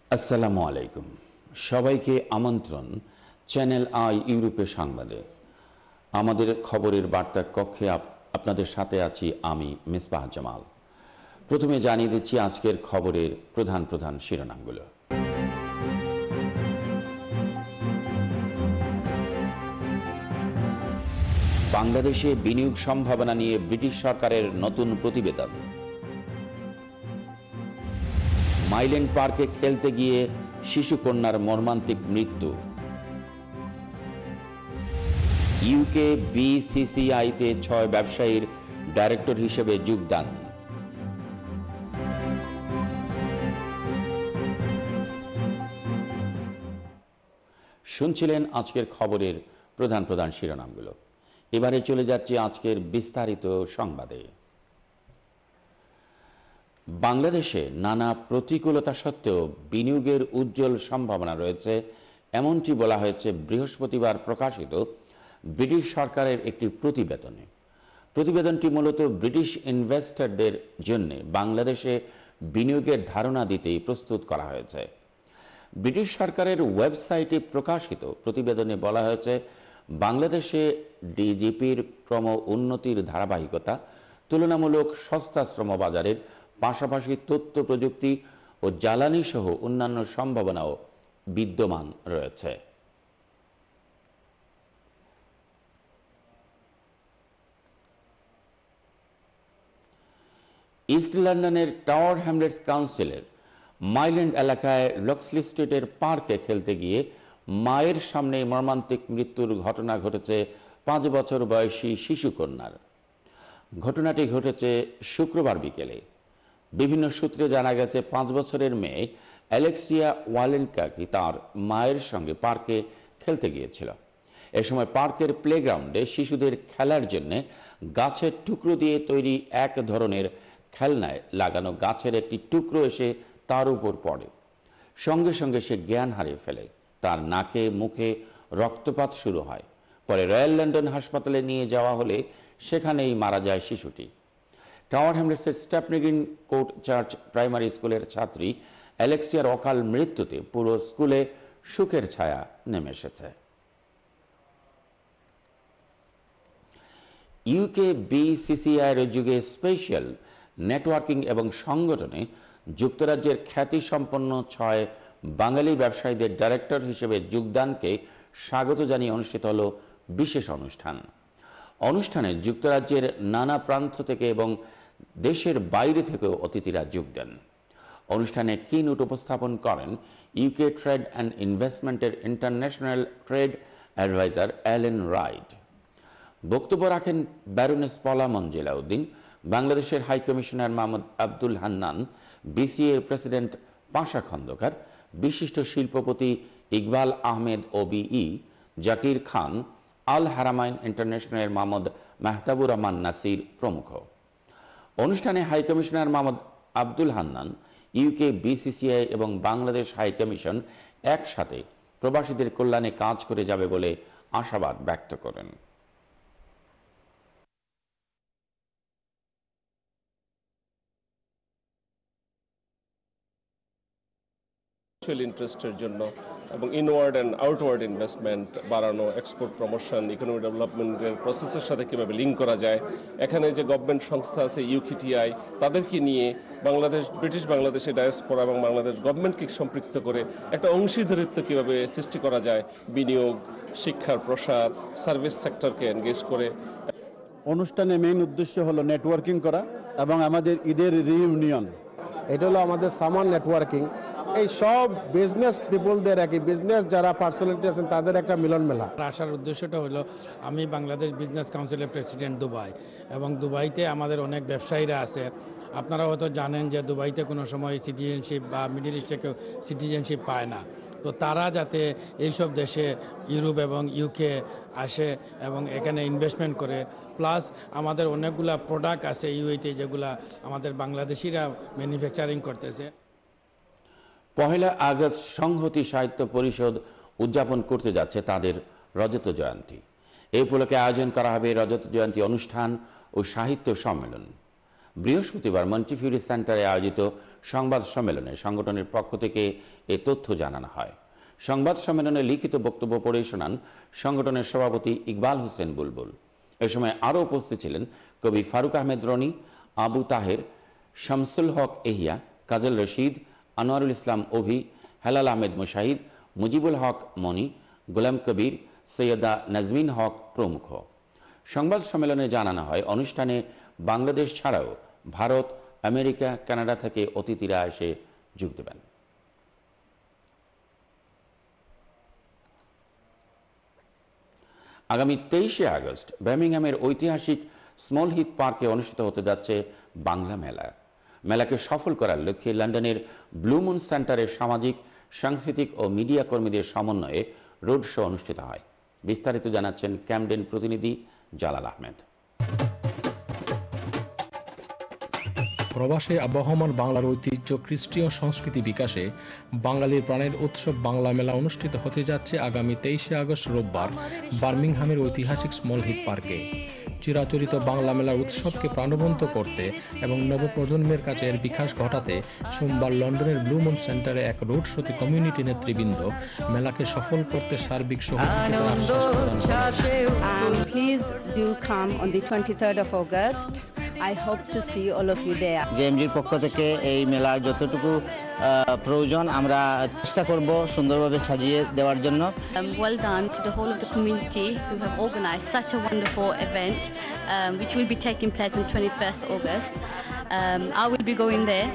আসসালামু আলাইকুম। সবাইকে আমন্ত্রণ চ্যানেল আই ইউরোপের সংবাদে। আমাদের খবরের বার্তা কক্ষে আপনাদের সাথে আছি আমি মিসবাহ জামাল। প্রথমে জানিয়ে দিচ্ছি আজকের খবরের প্রধান প্রধান শিরোনামগুলো। বাংলাদেশে বিনিয়োগ সম্ভাবনা নিয়ে ব্রিটিশ সরকারের নতুন প্রতিবেদন। মাইল্যান্ড পার্কে খেলতে গিয়ে শিশুকন্যার মর্মান্তিক মৃত্যু। ইউকে বিসিসিআইতে ৬ ব্যবসায়ীর ডাইরেক্টর হিসেবে যোগদান। শুনছিলেন আজকের খবরের প্রধান প্রধান শিরোনামগুলো। এবারে চলে যাচ্ছি আজকের বিস্তারিত সংবাদে। বাংলাদেশে নানা প্রতিকূলতা সত্ত্বেও বিনিয়োগের উজ্জ্বল সম্ভাবনা রয়েছে, এমনটি বলা হয়েছে বৃহস্পতিবার প্রকাশিত ব্রিটিশ সরকারের একটি প্রতিবেদনে। প্রতিবেদনটি মূলত ব্রিটিশ ইনভেস্টরদের জন্য বাংলাদেশে বিনিয়োগের ধারণা দিতেই প্রস্তুত করা হয়েছে। ব্রিটিশ সরকারের ওয়েবসাইটে প্রকাশিত প্রতিবেদনে বলা হয়েছে, বাংলাদেশে ডিজিপির ক্রম উন্নতির ধারাবাহিকতা, তুলনামূলক সস্তা শ্রমবাজারের পাশাপাশি তথ্য প্রযুক্তি ও জ্বালানি সহ অন্যান্য সম্ভাবনাও বিদ্যমান রয়েছে। ইস্ট লন্ডনের টাওয়ার হ্যামলেটস কাউন্সিলের মাইল্যান্ড এলাকায় লক্সলি স্ট্রিটের পার্কে খেলতে গিয়ে মায়ের সামনে মর্মান্তিক মৃত্যুর ঘটনা ঘটেছে ৫ বছর বয়সী শিশুকন্যার। ঘটনাটি ঘটেছে শুক্রবার বিকেলে। বিভিন্ন সূত্রে জানা গেছে ৫ বছরের মেয়ে অ্যালেক্সিয়া ওয়ালেনকাকি তার মায়ের সঙ্গে পার্কে খেলতে গিয়েছিল। এ সময় পার্কের প্লেগ্রাউন্ডে শিশুদের খেলার জন্য গাছের টুকরো দিয়ে তৈরি এক ধরনের খেলনায় লাগানো গাছের একটি টুকরো এসে তার উপর পড়ে। সঙ্গে সঙ্গে সে জ্ঞান হারিয়ে ফেলে। তার নাকে মুখে রক্তপাত শুরু হয়। পরে রয়্যাল লন্ডন হাসপাতালে নিয়ে যাওয়া হলে সেখানেই মারা যায় শিশুটি। টাওয়ার হ্যামলেটসের Stepney Green Court Church Primary স্কুলের ছাত্রী অ্যালেক্সিয়ার অকাল মৃত্যুতে পুরো স্কুলে শোকের ছায়া নেমে এসেছে। ইউকে বিসিসিআইয়ের যুগে স্পেশাল নেটওয়ার্কিং এবং সংগঠনে যুক্তরাজ্যের খ্যাতিসম্পন্ন ৬ বাঙালি ব্যবসায়ীদের ডাইরেক্টর হিসেবে যোগদানকে স্বাগত জানিয়ে অনুষ্ঠিত হল বিশেষ অনুষ্ঠান। অনুষ্ঠানে যুক্তরাজ্যের নানা প্রান্ত থেকে এবং দেশের বাইরে থেকেও অতিথিরা যোগ দেন। অনুষ্ঠানে কিনোট উপস্থাপন করেন ইউকে ট্রেড অ্যান্ড ইনভেস্টমেন্টের international trade adviser Allen Wright. বক্তব্য রাখেন ব্যারোনেস পলা মঞ্জেলা উদ্দিন, বাংলাদেশের হাই কমিশনার মোহাম্মদ আব্দুল হান্নান, বিসিএর প্রেসিডেন্ট পাশা খন্দকার, বিশিষ্ট শিল্পপতি Iqbal Ahmed OBE, Zakir Khan, Al Haramain ইন্টারন্যাশনালের মোহাম্মদ মেহতাবুর রহমান নাসির প্রমুখ। অনুষ্ঠানে high commissioner Mohammad Abdul Hannan, UK BCCI এবং বাংলাদেশ হাই কমিশন একসাথে প্রবাসীদের কল্যাণে কাজ করে যাবে বলে আশাবাদ ব্যক্ত করেন। ইন্টারেস্টের জন্য এবং ইনওয়ার্ড অ্যান্ড আউটওয়ার্ড ইনভেস্টমেন্ট বাড়ানো, এক্সপোর্ট প্রমোশন, ইকোনমিক ডেভেলপমেন্টের প্রসেসের সাথে কীভাবে লিঙ্ক করা যায়, এখানে যে গভর্নমেন্ট সংস্থা আছে ইউকিটিআই, তাদেরকে নিয়ে ব্রিটিশ বাংলাদেশে ডায়াসপোরা এবং বাংলাদেশ গভর্নমেন্টকে সম্পৃক্ত করে একটা অংশীদারিত্ব কীভাবে সৃষ্টি করা যায়, বিনিয়োগ, শিক্ষার প্রসার, সার্ভিস সেক্টরকে এনগেজ করে। অনুষ্ঠানে মেইন উদ্দেশ্য হলো নেটওয়ার্কিং করা এবং আমাদের ঈদের রিইউনিয়ন। এটা হলো আমাদের সামান নেটওয়ার্কিং। এই সব বিজনেস পিপলদের বিজনেস যারা পার্সোনালিটি আছেন তাদের একটা মিলন মেলা। আসার উদ্দেশ্যটা হলো, আমি বাংলাদেশ বিজনেস কাউন্সিলের প্রেসিডেন্ট দুবাই, এবং দুবাইতে আমাদের অনেক ব্যবসায়ীরা আছে। আপনারা হয়তো জানেন যে দুবাইতে কোনো সময় সিটিজেনশিপ বা মিডল ইস্টে কেউ সিটিজেনশিপ পায় না। তো তারা যাতে এইসব দেশে ইউরোপ এবং ইউকে আসে এবং এখানে ইনভেস্টমেন্ট করে, প্লাস আমাদের অনেকগুলা প্রোডাক্ট আছে ইউএইতে যেগুলা আমাদের বাংলাদেশিরা ম্যানুফ্যাকচারিং করতেছে। ১ আগস্ট সংহতি সাহিত্য পরিষদ উদযাপন করতে যাচ্ছে তাদের রজত জয়ন্তী। এই উপলক্ষে আয়োজন করা হবে রজত জয়ন্তী অনুষ্ঠান ও সাহিত্য সম্মেলন। বৃহস্পতিবার মন্টিফিউরি সেন্টারে আয়োজিত সংবাদ সম্মেলনে সংগঠনের পক্ষ থেকে এ তথ্য জানানো হয়। সংবাদ সম্মেলনে লিখিত বক্তব্য পড়ে শোনান সংগঠনের সভাপতি ইকবাল হোসেন বুলবুল। এ সময় আরও উপস্থিত ছিলেন কবি ফারুক আহমেদ রনি, আবু তাহের, শামসুল হক এহিয়া, কাজল রশিদ, আনোয়ারুল ইসলাম অভি, হেলাল আহমেদ মুশাহিদ, মুজিবুল হক মনি, গোলাম কবির, সৈয়দা নাজমিন হক প্রমুখ। সংবাদ সম্মেলনে জানানো হয়, অনুষ্ঠানে বাংলাদেশ ছাড়াও ভারত, আমেরিকা, কানাডা থেকে অতিথিরা এসে যোগ দেবেন। আগামী 23শে আগস্ট বার্মিংহামের ঐতিহাসিক স্মল হিথ পার্কে অনুষ্ঠিত হতে যাচ্ছে বাংলা মেলা। মেলাকে সফল করার লক্ষ্যে লন্ডনের ব্লু মুন সেন্টারের সামাজিক, সাংস্কৃতিক ও মিডিয়া কর্মীদের সমন্বয়ে রোড শো অনুষ্ঠিত হয়। বিস্তারিত জানাচ্ছেন ক্যামডেন প্রতিনিধি জালাল আহমেদ। প্রবাসে আবহমান বাংলার ঐতিহ্য, খ্রিস্টীয় সংস্কৃতি বিকাশে বাঙালির প্রাণের উৎসব বাংলা মেলা অনুষ্ঠিত হতে যাচ্ছে আগামী 23শে আগস্ট রোববার বার্মিংহামের ঐতিহাসিক স্মল হিথ পার্কে। চিরাচরিত বাংলা মেলার উৎসবকে প্রাণবন্ত করতে এবং নবপ্রজন্মের কাছে এর বিকাশ ঘটাতে সোমবার লন্ডনের ব্লু মুন সেন্টারে এক রোড শোতে কমিউনিটি নেতৃবৃন্দ মেলাকে সফল করতে সার্বিক সহযোগিতার আশ্বাস প্রদান করেন। Please do come on the 23rd of August. I hope to see all of you there. জেএমজির পক্ষ থেকে এই মেলার যতটুকু প্রয়োজন আমরা চেষ্টা করব সুন্দরভাবে সাজিয়ে দেওয়ার জন্য। Well done to the whole of the community who have organized such a wonderful event, which will be taking place on 21st August. I will be going there.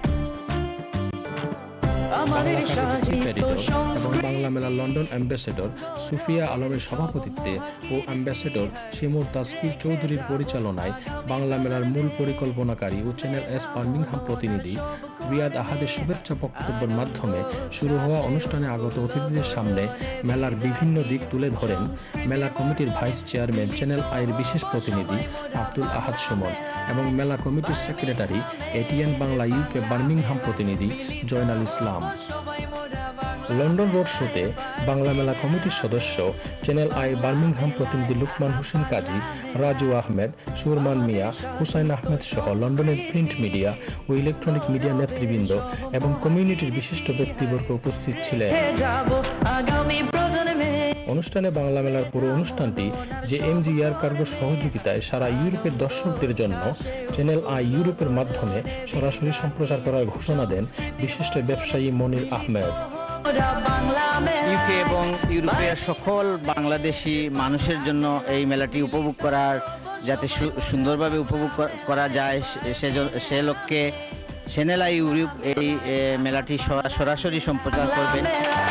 এবং বাংলা মেলার লন্ডন অ্যাম্বাসেডর সুফিয়া আলমের সভাপতিত্বে ও অ্যাম্বাসেডর শিমুল তাসকির চৌধুরীর পরিচালনায় বাংলা মেলার মূল পরিকল্পনাকারী ও channel S Birmingham প্রতিনিধি রিয়াদ আহাদের শুভেচ্ছা বক্তব্যের মাধ্যমে শুরু হওয়া অনুষ্ঠানে আগত অতিথিদের সামনে মেলার বিভিন্ন দিক তুলে ধরেন মেলা কমিটির ভাইস চেয়ারম্যান, চ্যানেল আইয়ের বিশেষ প্রতিনিধি আব্দুল আহাদ সুমন এবং মেলা কমিটির secretary ATN Bangla UK Birmingham প্রতিনিধি জয়নাল ইসলাম। লন্ডন রোড শোতে বাংলা মেলা কমিটির সদস্য, চ্যানেল আইয়ের বার্মিংহাম প্রতিনিধি লুকমান হোসেন কাজী, রাজু আহমেদ, সুরমান মিয়া, হুসাইন আহমেদ সহ লন্ডনের প্রিন্ট মিডিয়া ও ইলেকট্রনিক মিডিয়া নেতৃবৃন্দ এবং কমিউনিটির বিশিষ্ট ব্যক্তিবর্গ উপস্থিত ছিলেন। অনুষ্ঠানে বাংলা মেলার পুরো অনুষ্ঠানটি জেএমজি এয়ার কার্গোর সহযোগিতায় সারা ইউরোপের দর্শকদের জন্য চ্যানেল আই ইউরোপের মাধ্যমে সরাসরি সম্প্রচার করার ঘোষণা দেন বিশিষ্ট ব্যবসায়ী মনির আহমেদ। ইউকে এবং ইউরোপের সকল বাংলাদেশি মানুষের জন্য এই মেলাটি উপভোগ করার, যাতে সুন্দরভাবে উপভোগ করা যায় সে লক্ষ্যে চ্যানেল আই ইউরোপ এই মেলাটি সরাসরি সম্প্রচার করবেন।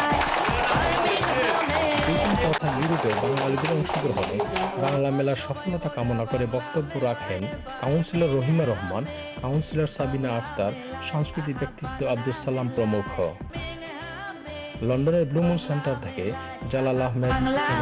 তথা ইউরোপে বাঙালিদের অংশগ্রহণে বাংলা মেলার সফলতা কামনা করে বক্তব্য রাখেন কাউন্সিলর রহিমা রহমান, কাউন্সিলর সাবিনা আক্তার, সাংস্কৃতিক ব্যক্তিত্ব আব্দুল সালাম প্রমুখ। লন্ডনের ব্লু মুন সেন্টার থেকে জালাল আহমেদ।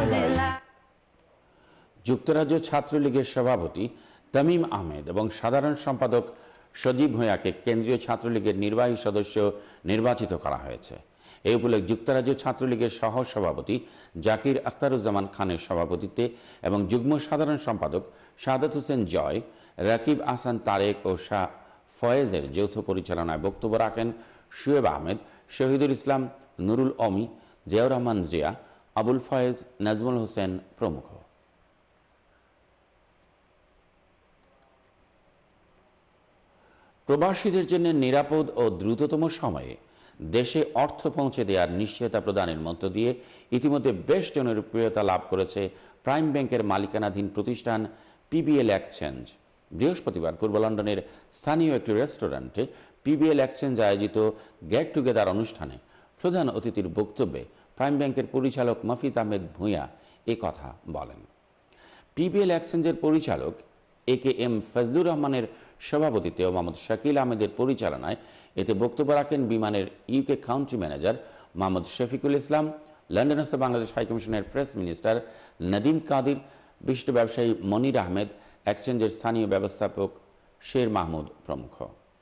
যুক্তরাজ্য ছাত্রলীগের সভাপতি তামিম আহমেদ এবং সাধারণ সম্পাদক সজীব ভূঁইয়াকে কেন্দ্রীয় ছাত্রলীগের নির্বাহী সদস্য নির্বাচিত করা হয়েছে। এই উপলক্ষে যুক্তরাজ্য ছাত্রলীগের সহ সভাপতি জাকির আখতারুজ্জামান খানের সভাপতিত্বে এবং যুগ্ম সাধারণ সম্পাদক সাদাত হোসেন জয়, রাকিব আহসান তারেক ও শাহ ফয়েজের যৌথ পরিচালনায় বক্তব্য রাখেন শুয়েব আহমেদ, শহীদুল ইসলাম, নুরুল অমি, জিয়াউর রহমান জিয়া, আবুল ফয়েজ, নাজমুল হোসেন প্রমুখ। প্রবাসীদের জন্য নিরাপদ ও দ্রুততম সময়ে দেশে অর্থ পৌঁছে দেওয়ার নিশ্চয়তা প্রদানের মধ্য দিয়ে ইতিমধ্যে বেশ জনপ্রিয়তা লাভ করেছে প্রাইম ব্যাংকের মালিকানাধীন প্রতিষ্ঠান পিবিএল এক্সচেঞ্জ। বৃহস্পতিবার পূর্ব লন্ডনের স্থানীয় একটি রেস্টুরেন্টে পিবিএল এক্সচেঞ্জ আয়োজিত গেট টুগেদার অনুষ্ঠানে প্রধান অতিথির বক্তব্যে প্রাইম ব্যাংকের পরিচালক মফিজ আহমেদ ভূঁইয়া এ কথা বলেন। পিবিএল এক্সচেঞ্জের পরিচালক AKM ফজলুর রহমানের সভাপতিত্বে ও মোহাম্মদ শাকিল আহমেদের পরিচালনায় এতে বক্তব্য রাখেন বিমানের UK country manager Mohammad Shafiqul Islam, লন্ডনস্থ বাংলাদেশ হাইকমিশনের প্রেস মিনিস্টার নদীম কাদির, বিশিষ্ট ব্যবসায়ী মনির আহমেদ, এক্সচেঞ্জের স্থানীয় ব্যবস্থাপক শের মাহমুদ প্রমুখ।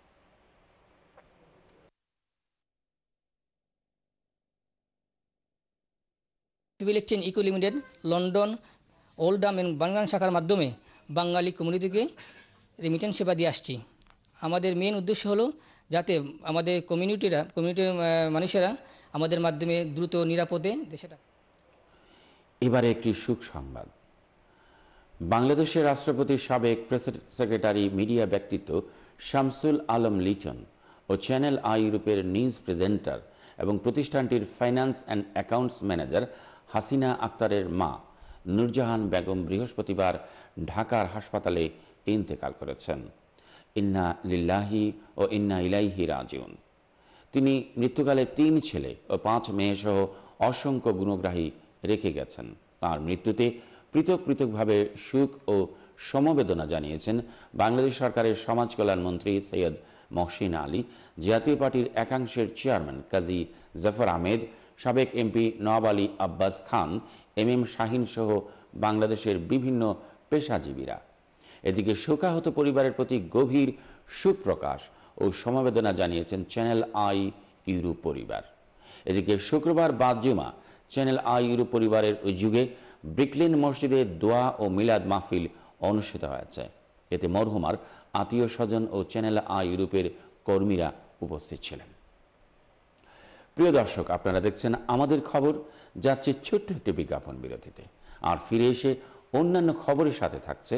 PBL Exchange Eco Limited London, Oldham এবং বার্মিংহাম শাখার মাধ্যমে বাঙালি কমিউনিটিকে রেমিটেন্স সেবা দিয়ে আসছি। আমাদের মেন উদ্দেশ্য হলো যাতে আমাদের কমিউনিটির মানুষেরা আমাদের মাধ্যমে দ্রুত নিরাপদে দেশে এবারে একটি সুখ সংবাদ। বাংলাদেশের রাষ্ট্রপতির সাবেক প্রেস সেক্রেটারি মিডিয়া ব্যক্তিত্ব শামসুল আলম লিটন ও চ্যানেল আই ইউরোপের নিউজ প্রেজেন্টার এবং প্রতিষ্ঠানটির finance and accounts manager Hasina আক্তারের মা নূরজাহান বেগম বৃহস্পতিবার ঢাকার হাসপাতালে ইন্তেকাল করেছেন। ইন্না লিল্লাহি ও ইন্না ইলাইহি রাজিউন। তিনি মৃত্যুকালে 3 ছেলে ও 5 মেয়ে সহ অসংখ্য গুণগ্রাহী রেখে গেছেন। তার মৃত্যুতে পৃথক পৃথকভাবে শোক ও সমবেদনা জানিয়েছেন বাংলাদেশ সরকারের সমাজ কল্যাণ মন্ত্রী সৈয়দ মহসিন আলী, জাতীয় পার্টির একাংশের চেয়ারম্যান কাজী জাফর আহমেদ, সাবেক এমপি নওয়াব আলী আব্বাস খান, এম শাহিন সহ বাংলাদেশের বিভিন্ন পেশাজীবীরা। এদিকে শোকাহত পরিবারের প্রতি গভীর শোক প্রকাশ ও সমবেদনা জানিয়েছেন চ্যানেল আই ইউরোপ পরিবার। এদিকে শুক্রবার বাদ জুমা চ্যানেল আই ইউরোপ পরিবারের উদ্যোগে ব্রিকলেন মসজিদে দোয়া ও মিলাদ মাহফিল অনুষ্ঠিত হয়েছে। এতে মরহুমার আত্মীয় স্বজন ও চ্যানেল আই ইউরোপের কর্মীরা উপস্থিত ছিলেন। প্রিয় দর্শক, আপনারা দেখছেন আমাদের খবর। যাচ্ছে ছোট্ট একটি বিজ্ঞাপন বিরতিতে, আর ফিরে এসে অন্যান্য খবরের সাথে থাকছে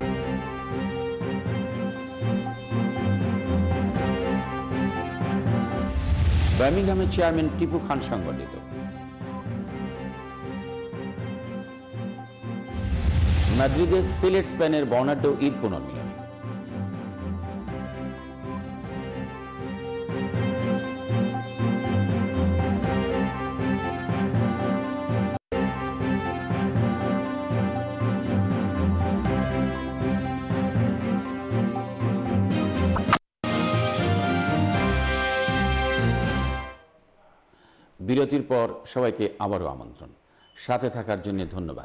বার্মিংহামের চেয়ারম্যান টিপু খান সংগঠিত, মাদ্রিদে সিলেট স্পেনের বর্ণাঢ্য ঈদ পুনর্মিলনী, বিরতির পর সবাইকে আবারও আমন্ত্রণ। সাথে থাকার জন্য ধন্যবাদ।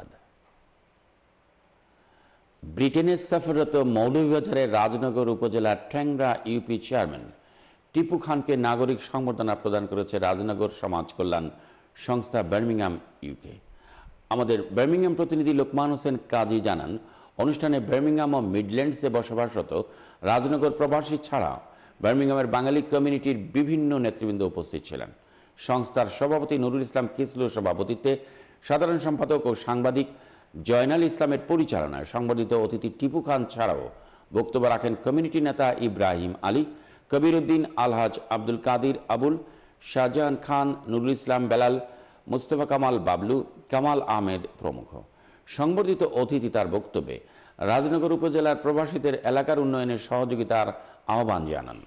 ব্রিটেনের সফররত মৌলভীবাজারের রাজনগর উপজেলার ট্যাংরা ইউপি চেয়ারম্যান টিপু খানকে নাগরিক সংবর্ধনা প্রদান করেছে রাজনগর সমাজ কল্যাণ সংস্থা বার্মিংহাম ইউকে। আমাদের বার্মিংহাম প্রতিনিধি লোকমান হোসেন কাজী জানান, অনুষ্ঠানে বার্মিংহাম ও মিডল্যান্ডসে বসবাসরত রাজনগর প্রবাসী ছাড়া বার্মিংহামের বাঙালি কমিউনিটির বিভিন্ন নেতৃবৃন্দ উপস্থিত ছিলেন। সংস্থার সভাপতি নুরুল ইসলাম কিসলুর সভাপতিত্বে, সাধারণ সম্পাদক ও সাংবাদিক জয়নাল ইসলামের পরিচালনায় সংবর্ধিত অতিথি টিপু খান ছাড়াও বক্তব্য রাখেন কমিউনিটি নেতা ইব্রাহিম আলী, কবির উদ্দিন, আলহাজ আব্দুল কাদির আবুল, শাহজাহান খান, নুরুল ইসলাম বেলাল, মুস্তফা কামাল বাবলু, কামাল আহমেদ প্রমুখ। সংবর্ধিত অতিথি তার বক্তব্যে রাজনগর উপজেলার প্রবাসীদের এলাকার উন্নয়নের সহযোগিতার আহ্বান জানান।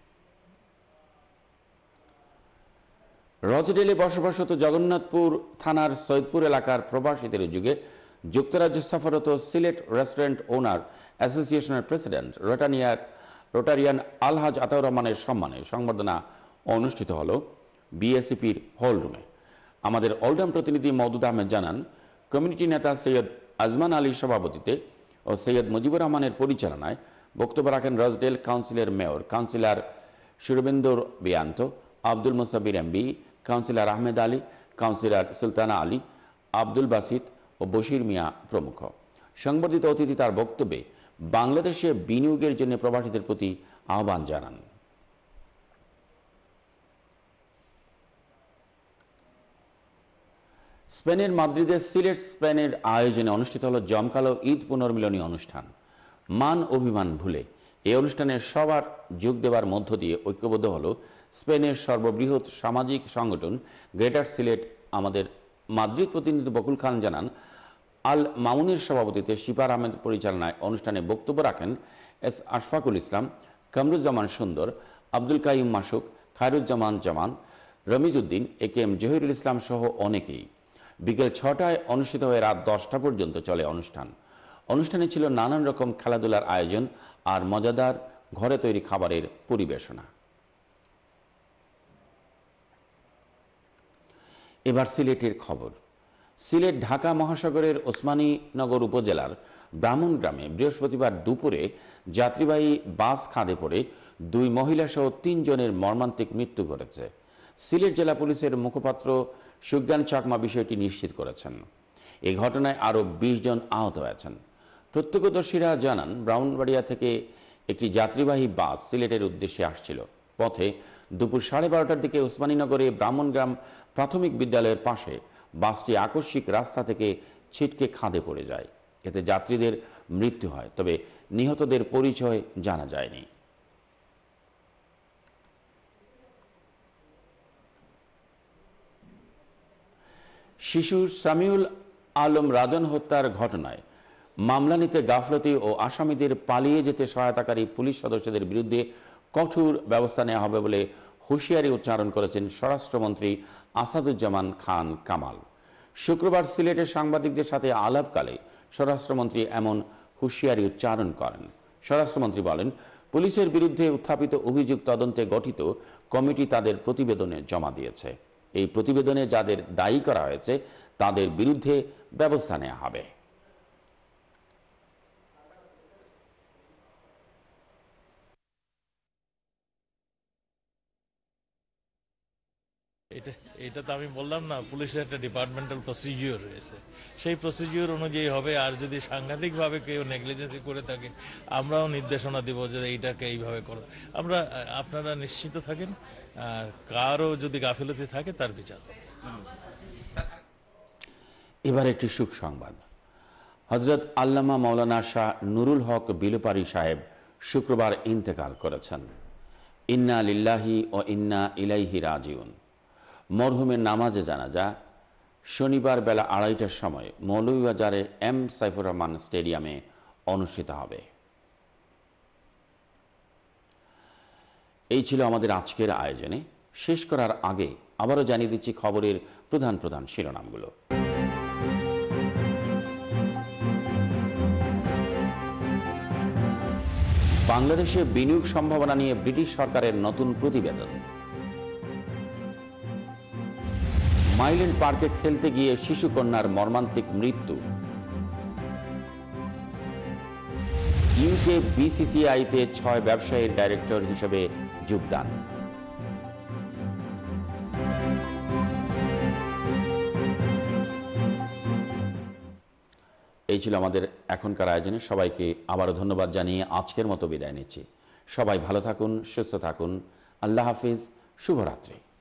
রজডেলে বসবাসরত জগন্নাথপুর থানার সৈয়দপুর এলাকার প্রবাসীদের উদ্যোগে যুক্তরাজ্য সফররত সিলেট রেস্টুরেন্ট ওনার অ্যাসোসিয়েশনের প্রেসিডেন্ট রোটারিয়ান আলহাজ আতাউর রহমানের সম্মানে সংবর্ধনা অনুষ্ঠিত হল বিএসিপির হল রুমে। আমাদের অলডাম প্রতিনিধি মওদুদ আহমেদ জানান, কমিউনিটি নেতা সৈয়দ আজমান আলীর সভাপতিত্বে ও সৈয়দ মুজিবুর রহমানের পরিচালনায় বক্তব্য রাখেন রজডেল কাউন্সিলের mayor councillor Surbinder Biant, Abdul Musabbir MB, councillor Ahmed Ali, councillor Sultana Ali, Abdul Basit ও বশির মিয়া প্রমুখ। সংবর্ধিত অতিথি তার বক্তব্যে বাংলাদেশে বিনিয়োগের জন্য প্রবাসীদের প্রতি আহ্বান জানান। স্পেনের মাদ্রিদে সিলেট স্পেনের আয়োজনে অনুষ্ঠিত হল জমকালো ঈদ পুনর্মিলনী অনুষ্ঠান। মান অভিমান ভুলে এই অনুষ্ঠানে সবার যোগ দেওয়ার মধ্য দিয়ে ঐক্যবদ্ধ হল স্পেনের সর্ববৃহৎ সামাজিক সংগঠন গ্রেটার সিলেট। আমাদের মাদ্রিদ প্রতিনিধি বকুল খান জানান, আল মামুনের সভাপতিত্বে শিপার আহমেদ পরিচালনায় অনুষ্ঠানে বক্তব্য রাখেন S Ashfaqul Islam, Kamruzzaman Sundar, Abdul Kaium Masuk, Khairuzzaman Zaman, Ramiz Uddin, A K M Zahirul Islam সহ অনেকেই। বিকেল 6টায় অনুষ্ঠিত হয়ে রাত 10টা পর্যন্ত চলে অনুষ্ঠান। অনুষ্ঠানে ছিল নানান রকম খেলাধুলার আয়োজন আর মজাদার ঘরে তৈরি খাবারের পরিবেশনা। এবার সিলেটের খবর। সিলেট ঢাকা মহাসাগরের ওসমানীনগর উপজেলার ব্রাহ্মণ গ্রামে বৃহস্পতিবার দুপুরে যাত্রীবাহী বাস খাদে পড়ে 2 মহিলা সহ 3 জনের মর্মান্তিক মৃত্যু ঘটেছে। সিলেট জেলা পুলিশের মুখপাত্র সুজ্ঞান চাকমা বিষয়টি নিশ্চিত করেছেন। এই ঘটনায় আরও 20 জন আহত হয়েছেন। প্রত্যক্ষদর্শীরা জানান, ব্রাহ্মণবাড়িয়া থেকে একটি যাত্রীবাহী বাস সিলেটের উদ্দেশ্যে আসছিল। পথে দুপুর 12:30টার দিকে ওসমানীনগরে ব্রাহ্মণগ্রাম প্রাথমিক বিদ্যালয়ের পাশে বাসটি আকস্মিক রাস্তা থেকে ছিটকে খাদে পড়ে যায়। এতে যাত্রীদের মৃত্যু হয়, তবে নিহতদের পরিচয় জানা যায়নি। শিশু সামিউল আলম রাজন হত্যার ঘটনায় মামলা নিতে গাফলতি ও আসামিদের পালিয়ে যেতে সহায়তাকারী পুলিশ সদস্যদের বিরুদ্ধে কঠোর ব্যবস্থা নেওয়া হবে বলে হুঁশিয়ারি উচ্চারণ করেছেন স্বরাষ্ট্রমন্ত্রী আসাদুজ্জামান খান কামাল। শুক্রবার সিলেটের সাংবাদিকদের সাথে আলাপকালে স্বরাষ্ট্রমন্ত্রী এমন হুঁশিয়ারি উচ্চারণ করেন। স্বরাষ্ট্রমন্ত্রী বলেন, পুলিশের বিরুদ্ধে উত্থাপিত অভিযোগ তদন্তে গঠিত কমিটি তাদের প্রতিবেদনে জমা দিয়েছে। এই প্রতিবেদনে যাদের দায়ী করা হয়েছে তাদের বিরুদ্ধে ব্যবস্থা নেওয়া হবে। এটা তো আমি বললাম না, পুলিশের একটা ডিপার্টমেন্টাল প্রসিডিওর রয়েছে, সেই প্রসিডিওর অনুযায়ী হবে। আর যদি সাংঘাতিকভাবে কেউ নেগলিজেন্সি করে থাকে, আমরাও নির্দেশনা দেব যে এইটাকে এইভাবে করো। আপনারা নিশ্চিত থাকেন, কারও যদি গাফিলতি থাকে তার বিচার হবে। এবার একটি সুখ সংবাদ। হযরত আল্লামা মাওলানা শাহ নুরুল হক বিলুপারি সাহেব শুক্রবার ইন্তেকাল করেছেন। ইন্না লিল্লাহি ও ইন্না ইলাইহি রাজিউন। মরহুমের নামাজে জানাজা শনিবার বেলা 2:30টার সময় মৌলভীবাজারে এম সাইফুর রহমান স্টেডিয়ামে অনুষ্ঠিত হবে। এই ছিল আমাদের আজকের আয়োজনে। শেষ করার আগে আবারও জানিয়ে দিচ্ছি খবরের প্রধান প্রধান শিরোনামগুলো। বাংলাদেশে বিনিয়োগ সম্ভাবনা নিয়ে ব্রিটিশ সরকারের নতুন প্রতিবেদন। মাইল্যান্ড পার্কে খেলতে গিয়ে শিশুকন্যার মর্মান্তিক মৃত্যু। ইউকে বিসিসিআইতে 6 ব্যবসায়ীর ডাইরেক্টর হিসেবে যোগদান। এই ছিল আমাদের এখনকার আয়োজনে। সবাইকে আবারও ধন্যবাদ জানিয়ে আজকের মতো বিদায় নিচ্ছি। সবাই ভালো থাকুন, সুস্থ থাকুন। আল্লাহ হাফিজ, শুভরাত্রি।